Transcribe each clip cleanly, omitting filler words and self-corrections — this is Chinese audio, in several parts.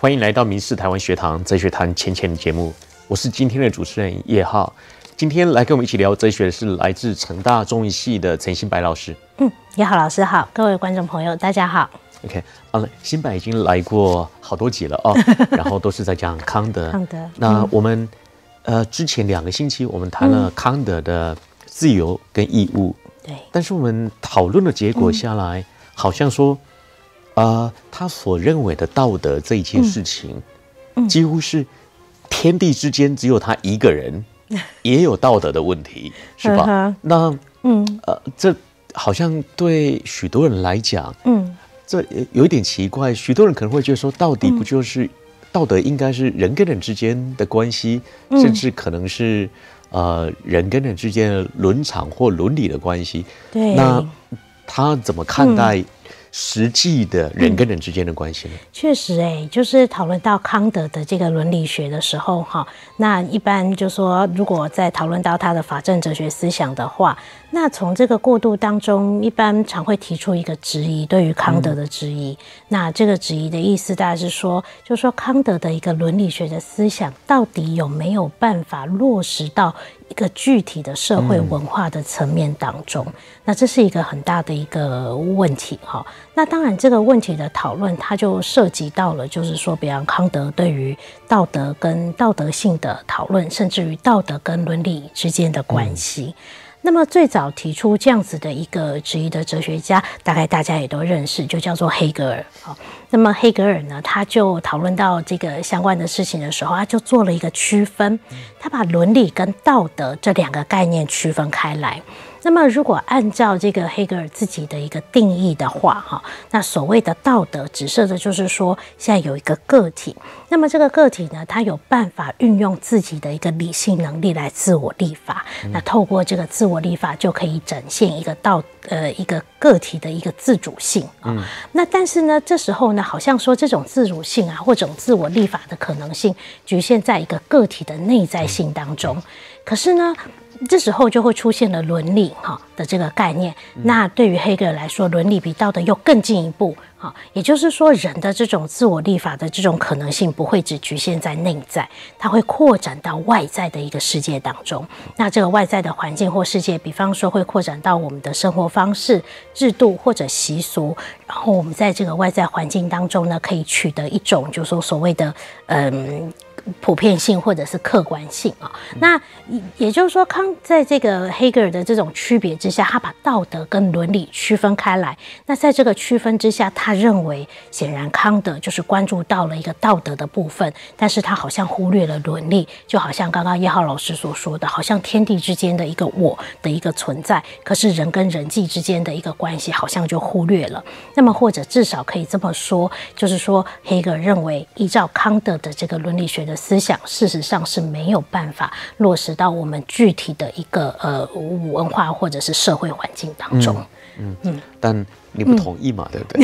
欢迎来到民视台湾学堂哲学谈浅浅的节目，我是今天的主持人叶浩。今天来跟我们一起聊哲学的是来自成大中医系的陈新白老师。 叶浩老师好，各位观众朋友大家好。 OK， 新白已经来过好多集了哦，然后都是在讲康德。 康德， 那我们之前2个星期我们谈了康德的自由跟义务， 对， 但是我们讨论的结果下来，好像说，他所认为的道德这一件事情，几乎是天地之间只有他一个人也有道德的问题，是吧？那这好像对许多人来讲，这有一点奇怪。许多人可能会觉得说，到底不就是道德应该是人跟人之间的关系，甚至可能是人跟人之间的伦常或伦理的关系。 对， 那他怎么看待实际的人跟人之间的关系呢？ 确实，就是讨论到康德的这个伦理学的时候，那一般就说，如果在讨论到他的法政哲学思想的话，那从这个过渡当中，一般常会提出一个质疑，对于康德的质疑。那这个质疑的意思大概是说，就是说康德的一个伦理学的思想，到底有没有办法落实到一个具体的社会文化的层面当中？那这是一个很大的一个问题哈。那当然，这个问题的讨论，它就涉及到了，就是说，比方康德对于道德跟道德性的讨论，甚至于道德跟伦理之间的关系。那么最早提出这样子的一个质疑的哲学家，大概大家也都认识，就叫做黑格尔。那么黑格尔呢，他就讨论到这个相关的事情的时候，他就做了一个区分，他把伦理跟道德这2个概念区分开来。那么如果按照这个黑格尔自己的一个定义的话，那所谓的道德指涉的就是说，现在有一个个体，那么这个个体呢，他有办法运用自己的一个理性能力来自我立法，那透过这个自我立法就可以展现一个一个个体的一个自主性。那但是呢，这时候呢，好像说这种自主性或者自我立法的可能性局限在一个个体的内在性当中，可是呢，这时候就会出现了伦理的这个概念。那对于黑格尔来说，伦理比道德又更进一步，也就是说，人的这种自我立法的这种可能性不会只局限在内在，它会扩展到外在的一个世界当中。那这个外在的环境或世界，比方说会扩展到我们的生活方式、制度或者习俗，然后我们在这个外在环境当中呢，可以取得一种就是说所谓的普遍性或者是客观性那也就是说，在这个黑格尔的这种区别之下，他把道德跟伦理区分开来。那在这个区分之下，他认为显然康德就是关注到了一个道德的部分，但是他好像忽略了伦理，就好像刚刚叶浩老师所说的，好像天地之间的一个我的一个存在，可是人跟人际之间的一个关系好像就忽略了。那么或者至少可以这么说，就是说黑格尔认为，依照康德的这个伦理学的思想，事实上是没有办法落实到我们具体的一个文化或者是社会环境当中。 但你不同意嘛？对不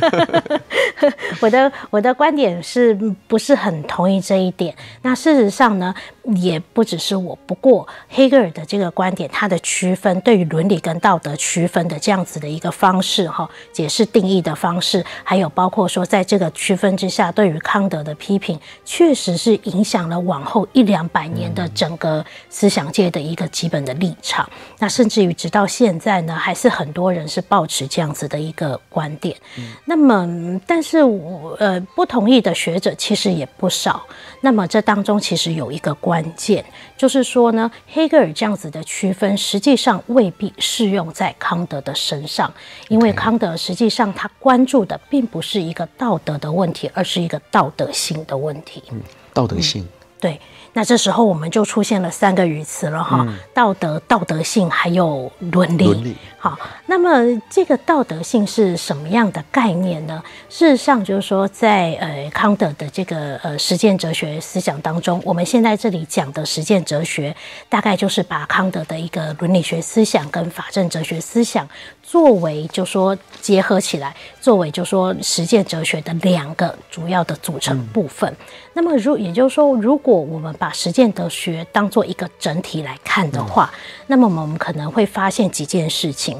对？我的观点是不是很同意这一点？那事实上呢，也不只是我。不过黑格尔的这个观点，他的区分对于伦理跟道德区分的这样子的一个方式，解释定义的方式，还有包括说在这个区分之下，对于康德的批评，确实是影响了往后100-200年的整个思想界的一个基本的立场。那甚至于直到现在呢，还是很多人是抱持这样子的一个观点。那么但是不同意的学者其实也不少。那么这当中其实有一个关键，就是说呢，黑格尔这样子的区分实际上未必适用在康德的身上，因为康德实际上他关注的并不是一个道德的问题，而是一个道德性的问题。 道德性， 对。那这时候我们就出现了3个语词了道德、道德性还有伦理。好，那么这个道德性是什么样的概念呢？事实上就是说在康德的这个实践哲学思想当中，我们现在这里讲的实践哲学，大概就是把康德的一个伦理学思想跟法政哲学思想作为就说结合起来，作为就说实践哲学的2个主要的组成部分。那么也就是说，如果我们把实践哲学当作一个整体来看的话，那么我们可能会发现几件事情。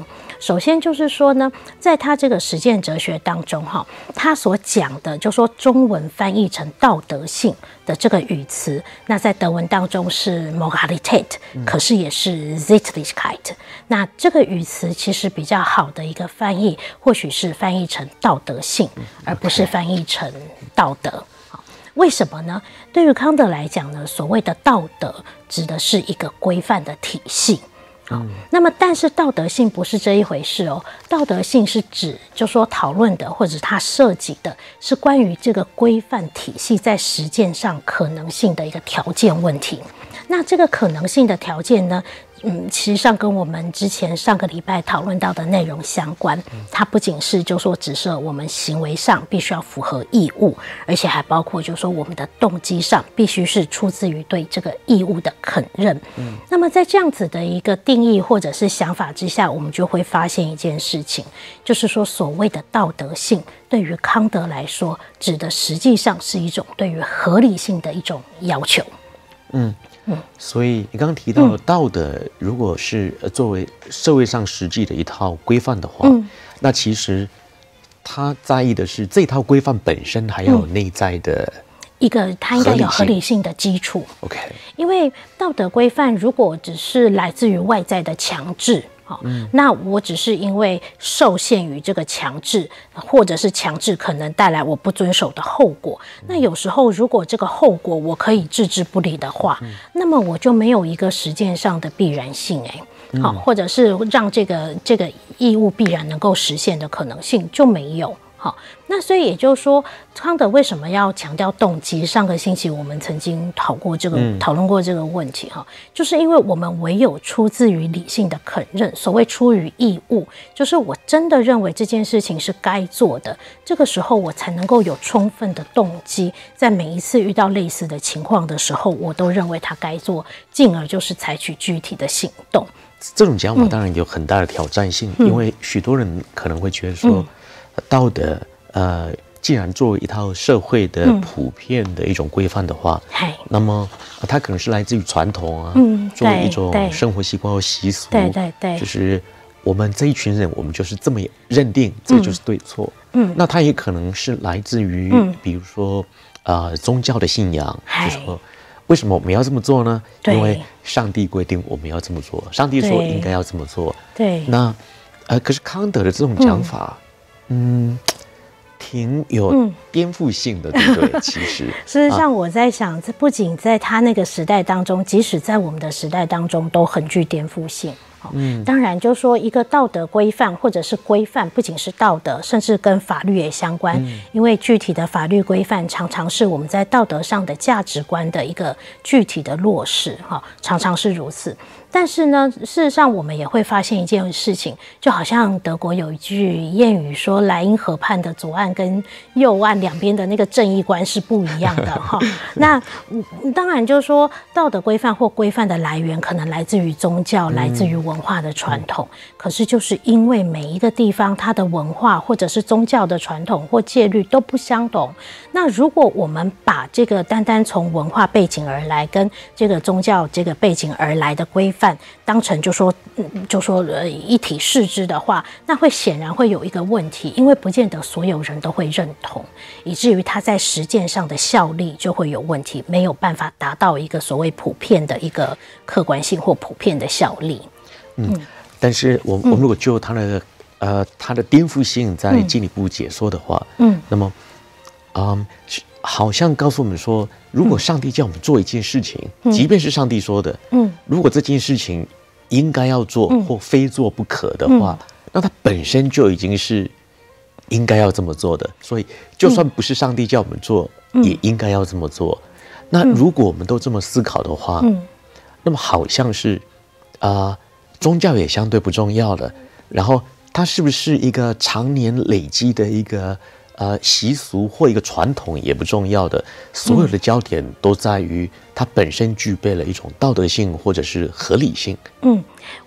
首先就是说呢，在他这个实践哲学当中哈，他所讲的就说中文翻译成道德性的这个语词，那在德文当中是 Moralität，可是也是 Sittlichkeit。那这个语词其实比较好的一个翻译，或许是翻译成道德性，而不是翻译成道德。为什么呢？对于康德来讲呢，所谓的道德指的是一个规范的体系。那么但是道德性不是这一回事哦，道德性是指就说讨论的或者它涉及的是关于这个规范体系在实践上可能性的一个条件问题。那这个可能性的条件呢，其实上跟我们之前上个礼拜讨论到的内容相关，它不仅是就说只是我们行为上必须要符合义务，而且还包括就说我们的动机上必须是出自于对这个义务的肯认。那么在这样子的一个定义或者是想法之下，我们就会发现一件事情，就是说所谓的道德性对于康德来说，指的实际上是一种对于合理性的一种要求。 所以你刚刚提到道德，如果是作为社会上实际的一套规范的话，那其实他在意的是这套规范本身还要有内在的一个，它应该有合理性的基础。 OK， 因为道德规范如果只是来自于外在的强制。那我只是因为受限于这个强制，或者是强制可能带来我不遵守的后果。那有时候如果这个后果我可以置之不理的话，那么我就没有一个实践上的必然性或者是让这个义务必然能够实现的可能性就没有。那所以也就是说，康德为什么要强调动机？上个星期我们曾经讨论过这个问题就是因为我们唯有出自于理性的肯认，所谓出于义务，就是我真的认为这件事情是该做的，这个时候我才能够有充分的动机，在每一次遇到类似的情况的时候，我都认为它该做，进而就是采取具体的行动。 这种讲法当然有很大的挑战性，因为许多人可能会觉得说，道德既然作为一套社会的普遍的一种规范的话，那么它可能是来自于传统作为一种生活习惯或习俗，对，就是我们这一群人，我们就是这么认定，这就是对错。那它也可能是来自于，比如说宗教的信仰，就是说为什么我们要这么做呢？因为上帝规定我们要这么做，上帝说应该要这么做。对，那可是康德的这种讲法，挺有颠覆性的，对不对？其实， 事实上，我在想，这不仅在他那个时代当中，即使在我们的时代当中，都很具颠覆性。当然，就说一个道德规范或者是规范，不仅是道德，甚至跟法律也相关。因为具体的法律规范常常是我们在道德上的价值观的一个具体的落实，常常是如此。但是呢，事实上我们也会发现一件事情，就好像德国有一句谚语说，莱茵河畔的左岸跟右岸两边的那个正义观是不一样的那当然就是说，道德规范或规范的来源可能来自于宗教，来自于文化的传统。可是就是因为每一个地方它的文化或者是宗教的传统或戒律都不相同，那如果我们把这个单单从文化背景而来跟这个宗教这个背景而来的规范当成就说一体视之的话，那会显然会有一个问题，因为不见得所有人都会认同，以至于它在实践上的效力就会有问题，没有办法达到一个所谓普遍的一个客观性或普遍的效力。 但是我们如果就它的颠覆性再进一步解说的话，那么好像告诉我们说，如果上帝叫我们做一件事情，即便是上帝说的，如果这件事情应该要做或非做不可的话，那它本身就已经是应该要这么做的。所以，就算不是上帝叫我们做，也应该要这么做。那如果我们都这么思考的话，那么好像是宗教也相对不重要了。然后，它是不是一个常年累积的一个习俗或一个传统也不重要的，所有的焦点都在于它本身具备了一种道德性或者是合理性。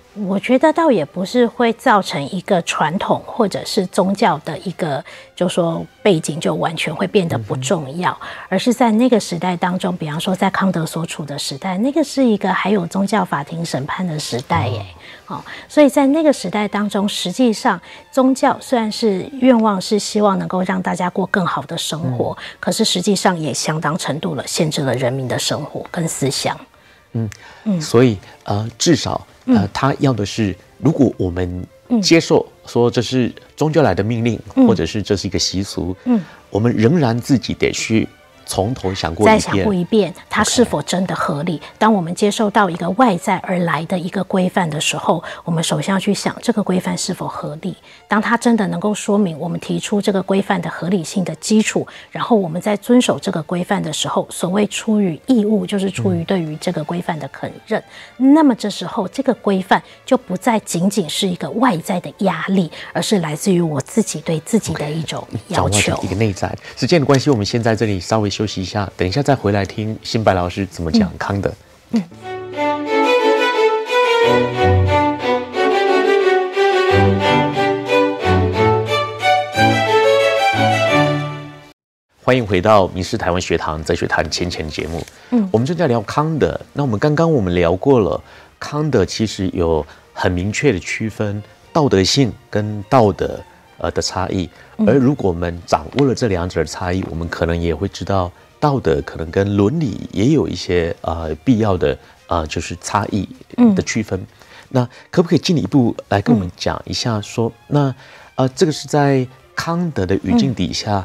我觉得倒也不是会造成一个传统或者是宗教的一个，就说背景就完全会变得不重要，而是在那个时代当中，比方说在康德所处的时代，那个是一个还有宗教法庭审判的时代耶。所以在那个时代当中，实际上宗教虽然是愿望是希望能够让大家过更好的生活，可是实际上也相当程度了限制了人民的生活跟思想。 所以至少他要的是，如果我们接受说这是宗教来的命令，或者是这是一个习俗，我们仍然自己得去从头想过一遍， 再想过一遍，它是否真的合理？当我们接受到一个外在而来的一个规范的时候，我们首先要去想这个规范是否合理。当它真的能够说明我们提出这个规范的合理性的基础，然后我们在遵守这个规范的时候，所谓出于义务，就是出于对于这个规范的肯认。那么这时候这个规范就不再仅仅是一个外在的压力，而是来自于我自己对自己的一种要求， 一个内在。时间的关系，我们先在这里稍微休息一下，等一下再回来听新白老师怎么讲康德。欢迎回到民视台湾学堂在学谈浅浅节目。我们正在聊康德。那我们聊过了，康德其实有很明确的区分道德性跟道德的差异。而如果我们掌握了这两者的差异，我们可能也会知道道德可能跟伦理也有一些必要的就是差异的区分。那可不可以进一步来跟我们讲一下说，那这个是在康德的语境底下，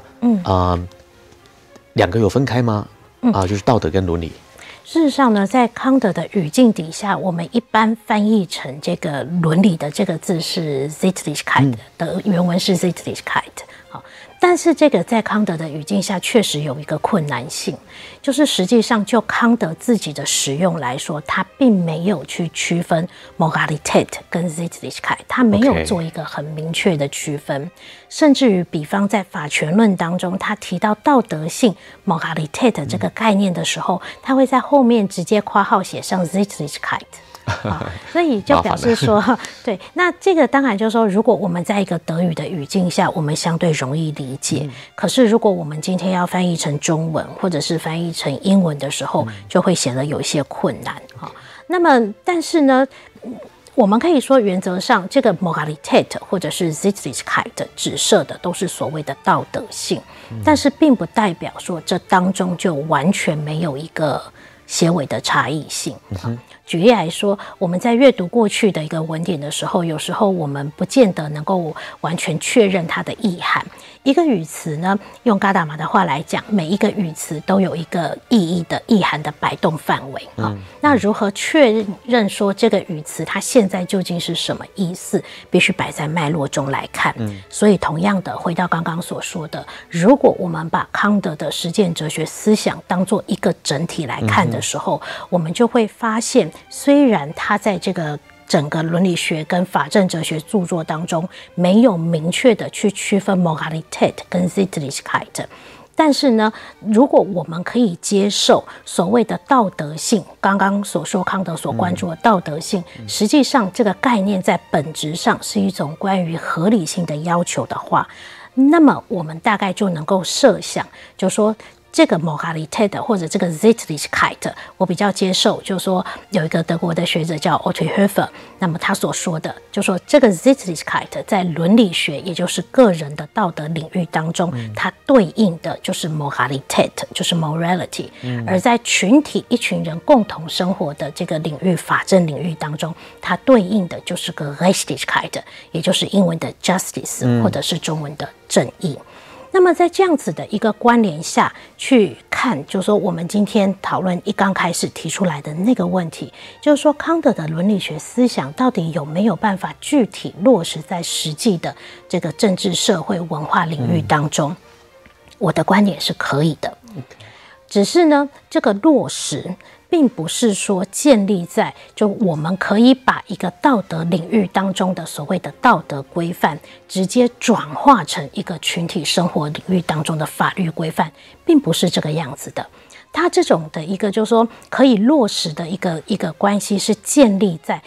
两个有分开吗？就是道德跟伦理。 事实上呢，在康德的语境底下，我们一般翻译成这个伦理的这个字是 Sittlichkeit 的原文是 Sittlichkeit。但是这个在康德的语境下确实有一个困难性，就是实际上就康德自己的使用来说，他并没有去区分 Moralität 跟 Sittlichkeit， 他没有做一个很明确的区分，甚至于比方在法权论当中，他提到道德性 Moralität 这个概念的时候，他会在后面直接括号写上 Sittlichkeit。所以就表示说，对，那这个当然就是说，如果我们在一个德语的语境下，我们相对容易理解。可是如果我们今天要翻译成中文，或者是翻译成英文的时候，就会显得有一些困难。那么，但是呢，我们可以说，原则上这个 Moralität 或者是 Sittlichkeit 指涉的都是所谓的道德性，但是并不代表说这当中就完全没有一个些微的差异性。举例来说，我们在阅读过去的一个文典的时候，有时候我们不见得能够完全确认它的意涵。一个语词呢，用嘎达玛的话来讲，每一个语词都有一个意义的意涵的摆动范围。那如何确认说这个语词它现在究竟是什么意思，必须摆在脉络中来看。所以同样的，回到刚刚所说的，如果我们把康德的实践哲学思想当作一个整体来看的时候，我们就会发现，虽然他在这个整个伦理学跟法政哲学著作当中没有明确的去区分 Moralität 跟 Sittlichkeit， 但是呢，如果我们可以接受所谓的道德性，刚刚所说康德所关注的道德性，实际上这个概念在本质上是一种关于合理性的要求的话，那么我们大概就能够设想，就说这个 Moralität 或者这个 Sittlichkeit， 我比较接受，就是说有一个德国的学者叫 Otto Höfer， 那么他所说的，就说这个 Sittlichkeit 在伦理学，也就是个人的道德领域当中，它对应的就是 Moralität， 就是 morality，而在群体一群人共同生活的这个领域，法政领域当中，它对应的就是个 Gerechtigkeit， 也就是英文的 justice，或者是中文的正义。那么在这样子的一个关联下去看，就是说我们今天讨论一刚开始提出来的那个问题，就是说康德的伦理学思想到底有没有办法具体落实在实际的这个政治社会文化领域当中，我的观点是可以的。只是呢，这个落实并不是说建立在就我们可以把一个道德领域当中的所谓的道德规范直接转化成一个群体生活领域当中的法律规范，并不是这个样子的。它这种的一个就是说可以落实的一个关系是建立在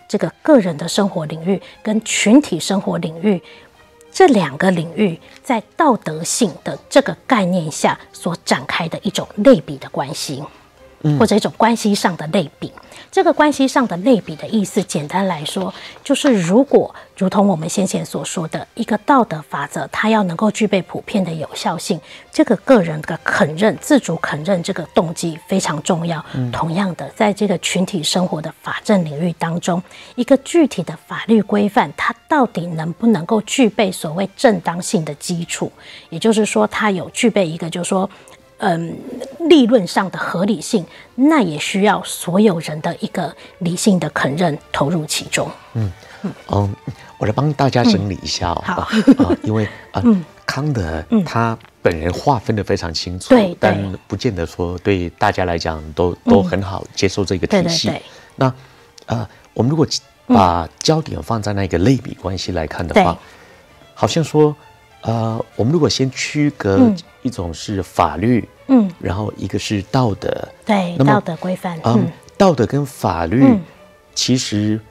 这个个人的生活领域跟群体生活领域这两个领域在道德性的这个概念下所展开的一种类比的关系，或者一种关系上的类比。这个关系上的类比的意思，简单来说，就是如同我们先前所说的一个道德法则，它要能够具备普遍的有效性，这个个人的肯认、自主肯认这个动机非常重要。同样的，在这个群体生活的法政领域当中，一个具体的法律规范，它到底能不能够具备所谓正当性的基础？也就是说，它有具备一个，就是说，理论上的合理性，那也需要所有人的一个理性的肯认投入其中。 我来帮大家整理一下好， 因为康德他本人划分得非常清楚， 对， 但不见得说对大家来讲都很好接受这个体系。 对。 那我们如果把焦点放在那个类比关系来看的话，好像说我们如果先区隔一种是法律，然后一个是道德， 对，道德规范， 道德跟法律其实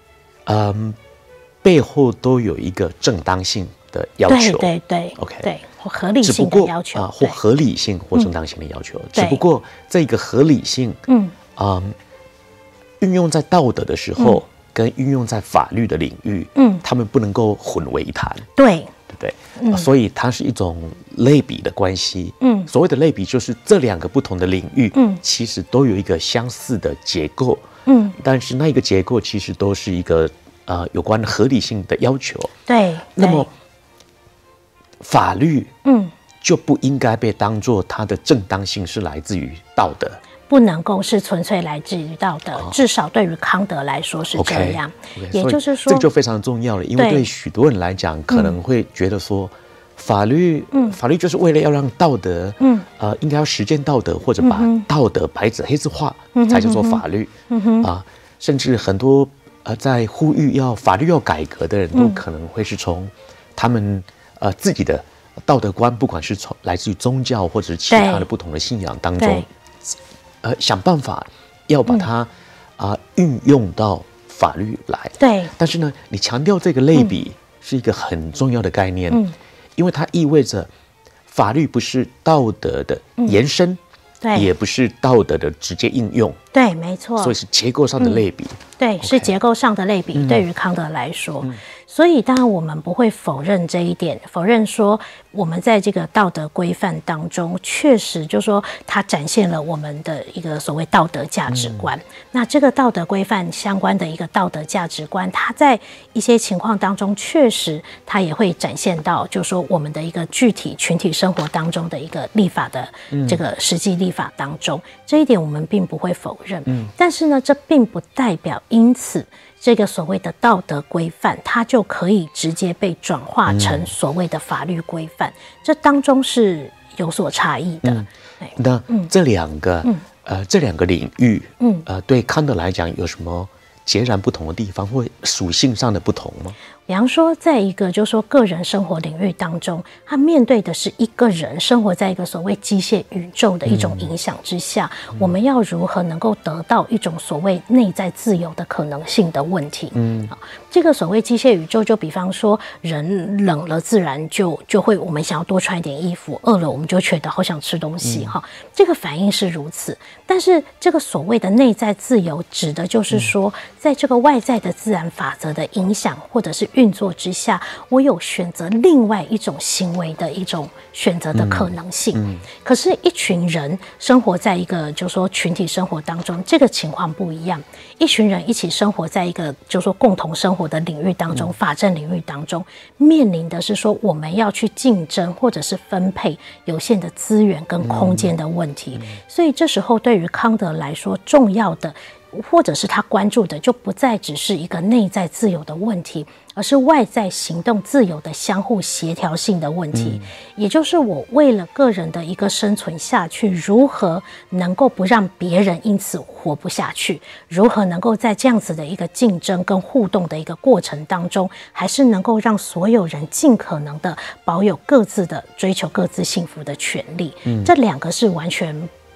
背后都有一个正当性的要求， 对 ，OK， 对，或合理性的要求， 或合理性或正当性的要求。只不过这个合理性，运用在道德的时候，跟运用在法律的领域，他们不能够混为一谈， 对不对？所以它是一种类比的关系。所谓的类比，就是这两个不同的领域，其实都有一个相似的结构，但是那一个结构其实都是一个有关合理性的要求。 对， 那么法律，就不应该被当作它的正当性是来自于道德。 不能够是纯粹来自于道德，至少对于康德来说是这样。也就是说， 这就非常重要了，因为对许多人来讲，可能会觉得说，法律就是为了要让道德，应该要实践道德，或者把道德白纸黑字化，才叫做法律。甚至很多在呼吁法律要改革的人都可能会是从他们自己的道德观，不管是从来自于宗教或者是其他的不同的信仰当中。想办法要把它运用到法律来。对，但是呢，你强调这个类比是一个很重要的概念，因为它意味着法律不是道德的延伸，也不是道德的直接应用。对，没错。所以是结构上的类比。对，是结构上的类比。对于康德来说，所以当然我们不会否认这一点，否认说我们在这个道德规范当中，确实就是说它展现了我们的一个所谓道德价值观。那这个道德规范相关的一个道德价值观，它在一些情况当中，确实它也会展现到，就是说我们的一个具体群体生活当中的一个立法的这个实际立法当中，这一点我们并不会否认。但是呢，这并不代表因此这个所谓的道德规范，它就可以直接被转化成所谓的法律规范，这当中是有所差异的。那这两个领域，对康德来讲有什么截然不同的地方，或属性上的不同吗？比方说，在一个就是说个人生活领域当中，他面对的是一个人生活在一个所谓机械宇宙的一种影响之下，我们要如何能够得到一种所谓内在自由的可能性的问题。这个所谓机械宇宙，就比方说人冷了自然就会我们想要多穿一点衣服，饿了我们就觉得好想吃东西，这个反应是如此。但是这个所谓的内在自由，指的就是说，在这个外在的自然法则的影响或者是运作之下，我有选择另外一种行为的一种选择的可能性。可是一群人生活在一个就是说群体生活当中，这个情况不一样。一群人一起生活在一个就是说共同生活的领域当中，法政领域当中，面临的是说我们要去竞争或者是分配有限的资源跟空间的问题。所以这时候对于康德来说，重要的或者是他关注的，就不再只是一个内在自由的问题，而是外在行动自由的相互协调性的问题。也就是我为了个人的一个生存下去，如何能够不让别人因此活不下去，如何能够在这样子的一个竞争跟互动的一个过程当中，还是能够让所有人尽可能的保有各自的追求各自幸福的权利。这两个是完全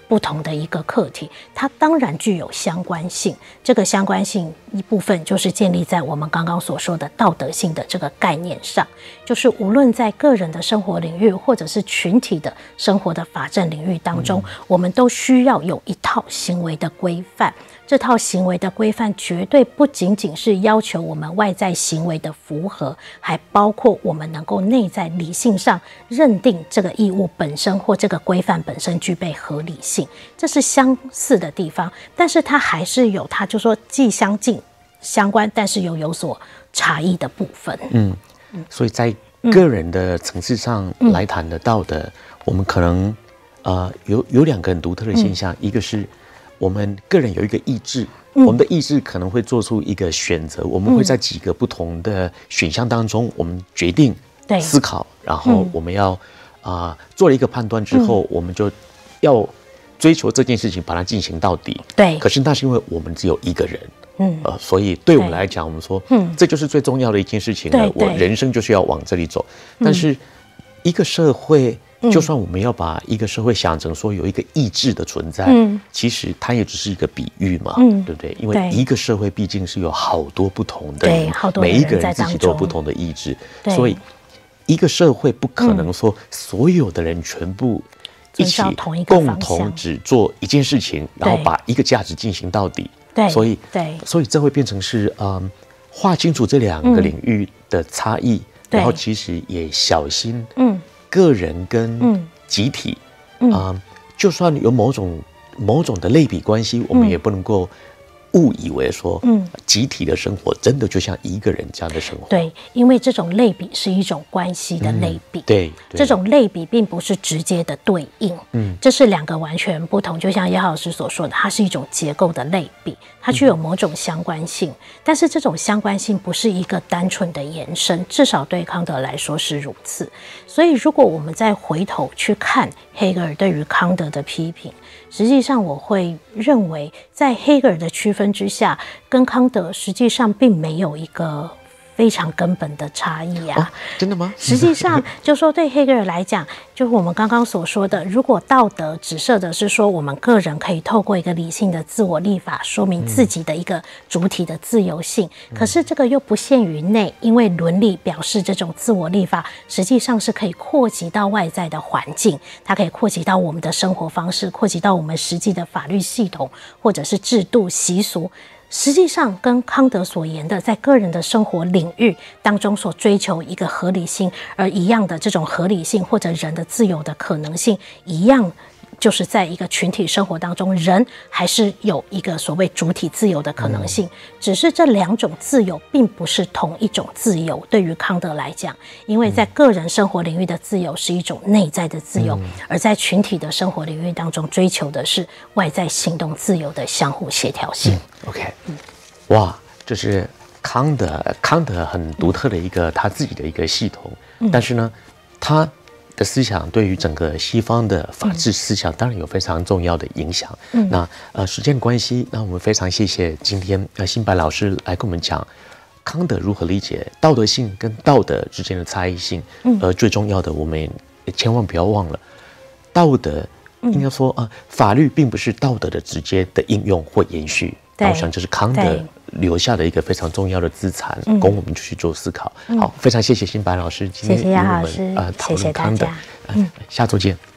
不同的一个课题，它当然具有相关性。这个相关性一部分就是建立在我们刚刚所说的道德性的这个概念上，就是无论在个人的生活领域，或者是群体的生活的法政领域当中，我们都需要有一套行为的规范。这套行为的规范绝对不仅仅是要求我们外在行为的符合，还包括我们能够内在理性上认定这个义务本身或这个规范本身具备合理性，这是相似的地方。但是它还是有它就说既相近相关，但是又有所差异的部分。 所以在个人的层次上来谈的道德，我们可能有两个很独特的现象，一个是我们个人有一个意志，我们的意志可能会做出一个选择，我们会在几个不同的选项当中，我们决定思考，然后我们要做了一个判断之后，我们就要追求这件事情，把它进行到底。 对。 可是那是因为我们只有一个人，所以对我们来讲，我们说，这就是最重要的一件事情了。我人生就是要往这里走。但是一个社会，就算我们要把一个社会想成说有一个意志的存在，其实它也只是一个比喻嘛，对不对？因为一个社会毕竟是有好多不同的人，每一个人自己都有不同的意志，所以一个社会不可能说所有的人全部一起共同只做一件事情，然后把一个价值进行到底。所以这会变成是划清楚这两个领域的差异，然后其实也小心个人跟集体，就算有某种的类比关系，我们也不能够误以为说，集体的生活真的就像一个人这样的生活。 对，因为这种类比是一种关系的类比， 对， 这种类比并不是直接的对应，这是两个完全不同。就像叶老师所说的，它是一种结构的类比，它具有某种相关性，但是这种相关性不是一个单纯的延伸，至少对康德来说是如此。所以，如果我们再回头去看黑格尔对于康德的批评，实际上我会认为，在黑格尔的区分之下，跟康德实际上并没有一个非常根本的差异啊。 真的吗？ 实际上就说对黑格尔来讲，就是我们刚刚所说的，如果道德指涉的是说我们个人可以透过一个理性的自我立法说明自己的一个主体的自由性，可是这个又不限于内，因为伦理表示这种自我立法实际上是可以扩及到外在的环境，它可以扩及到我们的生活方式，扩及到我们实际的法律系统或者是制度习俗，实际上跟康德所言的在个人的生活领域当中所追求一个合理性而一样的这种合理性，或者人的自由的可能性一样，就是在一个群体生活当中，人还是有一个所谓主体自由的可能性，只是这两种自由并不是同一种自由。对于康德来讲，因为在个人生活领域的自由是一种内在的自由，而在群体的生活领域当中追求的是外在行动自由的相互协调性。 OK， 哇，这是康德很独特的一个他自己的一个系统，但是呢，他的思想对于整个西方的法治思想当然有非常重要的影响。那时间关系，那我们非常谢谢今天新白老师来跟我们讲康德如何理解道德性跟道德之间的差异性。而最重要的，我们也千万不要忘了，道德应该说法律并不是道德的直接的应用或延续。我想这是康德留下的一个非常重要的资产，供我们去做思考。好，非常谢谢新白老师今天与我们讨论康德，下周见。